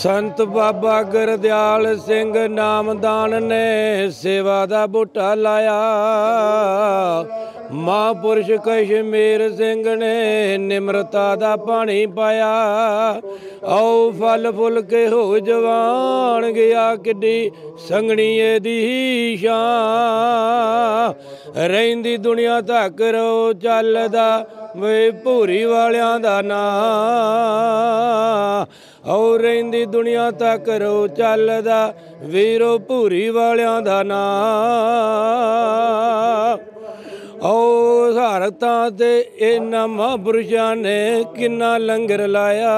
संत बाबा गुरदयाल सिंह नामदान ने सेवा दा बूटा लाया। महापुरुष कश्मीर सिंह ने निमरता दा पानी पाया। आओ फल फुल के हो जवान गया किड्डी संगनी दी शान। रहिंदी दुनिया तक रो चलदा वे भूरी वालियां दा नां। और रहिंदी दुनिया तक रो चलदा वीरो भूरी वालियां दा नां। और भारतां ते इन्हां महापुरुषां ने किन्ना लंगर लाया।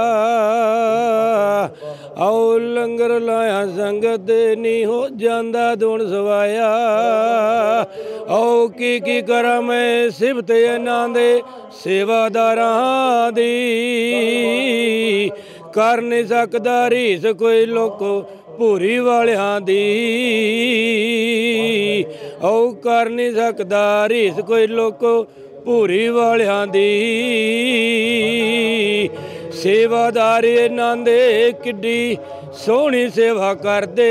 आओ लंगर लाया संगत नहीं हो जांदा दुण सवाया। आओ की करा मैं सिफत इन्हां दे सेवादारां दी। कर नहीं सकदा रीस कोई लोको भूरी वालियां दी। औ कर नहीं सकदा रीस कोई लोको भूरी वालियां दी। सेवादार इन्हां दे किड्डी सोहनी सेवा करदे।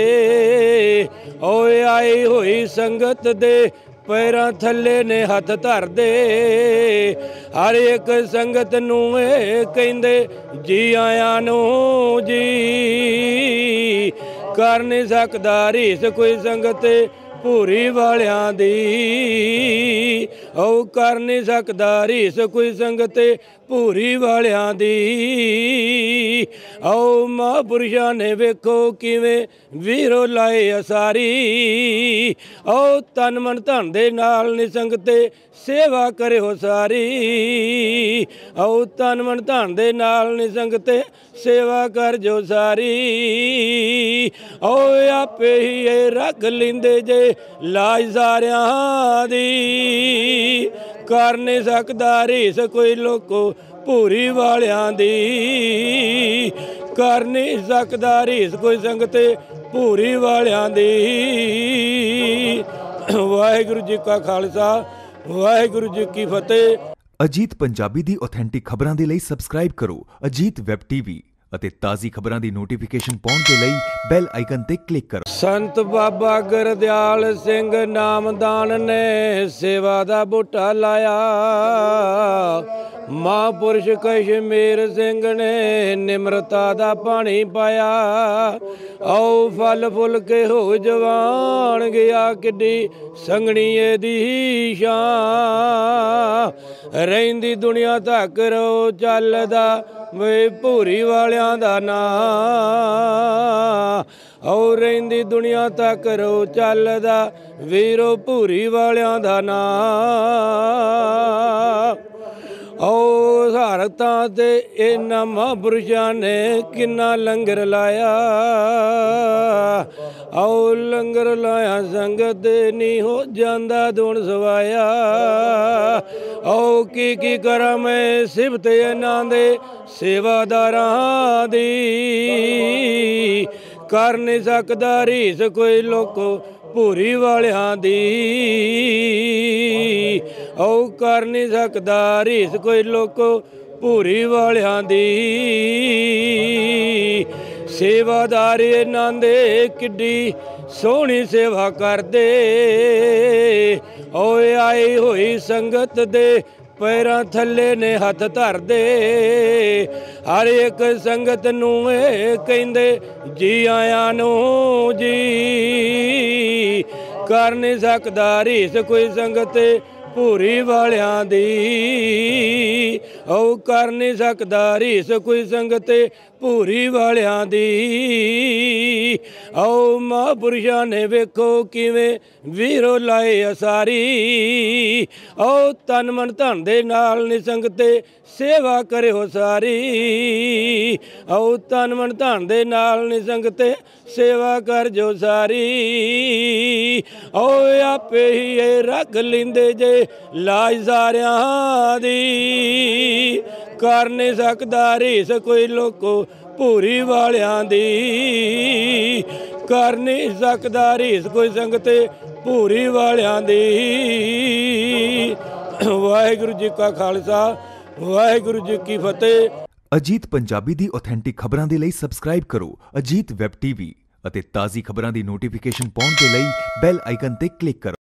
ओए आई होई संगत दे पैरां थल्ले ने हथ धरदे। हर एक संगत नूं कहिंदे जी आयां नूं जी। कर नहीं सकदा रीस कोई संगत भूरी वालियां दी। औ कर नहीं सकदा रीस कोई संगत भूरी वालियां दी। आओ महापुरुषां ने वेखो किवें वीरो लाए असारी। आओ तन मन धन दे नाल निसंगते सेवा करियो सारी। आओ तन मन धन दे नाल निसंगते सेवा कर जो सारी। आओ आपे ही रख लिंदे जे लाज सारियां दी। कर नहीं सकदा रीस कोई लोको भूरी वालियां दी। कर नहीं सकदा रीस कोई संगते भूरी वालियां दी। वाहिगुरू जी का खालसा वाहिगुरू जी की फतेह। ਅਜੀਤ ਪੰਜਾਬੀ ਦੀ ਆਥੈਂਟਿਕ ਖਬਰਾਂ ਦੇ ਲਈ ਸਬਸਕ੍ਰਾਈਬ ਕਰੋ ਅਜੀਤ ਵੈਬ ਟੀਵੀ ਅਤੇ ਤਾਜ਼ੀ ਖਬਰਾਂ ਦੀ ਨੋਟੀਫਿਕੇਸ਼ਨ ਪਾਉਣ ਦੇ ਲਈ ਬੈਲ ਆਈਕਨ ਤੇ ਕਲਿੱਕ ਕਰੋ। संत बाबा गुरदयाल सिंह नामदान ने सेवा दा बूटा लाया। महापुरुष कश्मीर सिंह ने निमरता दा पानी पाया। आओ फल फुल के हो जवान गया किड्डी संगनी दी शान। रहिंदी दुनिया तक रो चलदा वे भूरी वालियां दा नां। और रहिंदी दुनिया तक रो चलदा वीरो भूरी वालियां दा नां। और भारतां ते इन्हां महापुरुषां ने किन्ना लंगर लाया। आओ लंगर लाया संगत नहीं हो जांदा दुण सवाया। आओ की करा मैं सिफत इन्हां दे सेवादारां दी। कर नहीं सकदा रीस कोई लोको भूरी वालियां दी। औ कर नहीं सकदा रीस कोई लोको भूरी वालियां दी। सेवादार इन्हां दे किड्डी सोहनी सेवा करदे। ओए आई होई संगत दे पैरां थल्ले ने हथ धरदे। हर एक संगत नूं कहिंदे जी आयां नूं जी। कर नहीं सकदा रीस कोई संगत भूरी वालियां दी। औ कर नहीं सकदा रीस कोई संगत भूरी वालियां दी। आओ महापुरुषां ने वेखो किवें वीरो लाए असारी। आओ तन मन धन दे नाल निसंगते सेवा करियो सारी। आओ तन मन धन दे नाल निसंगते सेवा कर जो सारी। आओ आपे ही रख लिंदे जे लाज सारियां दी। कर नहीं सकदा रीस कोई लोको भूरी वालियां दी। कर नहीं सकदा रीस कोई संगते भूरी वालियां दी। वाहिगुरू जी का खालसा वाहिगुरू जी की फतेह। ਅਜੀਤ ਪੰਜਾਬੀ ਦੀ ਆਥੈਂਟਿਕ ਖਬਰਾਂ ਦੇ ਲਈ ਸਬਸਕ੍ਰਾਈਬ ਕਰੋ ਅਜੀਤ ਵੈਬ ਟੀਵੀ ਅਤੇ ਤਾਜ਼ੀ ਖਬਰਾਂ ਦੀ ਨੋਟੀਫਿਕੇਸ਼ਨ ਪਾਉਣ ਦੇ ਲਈ ਬੈਲ ਆਈਕਨ ਤੇ ਕਲਿੱਕ ਕਰੋ।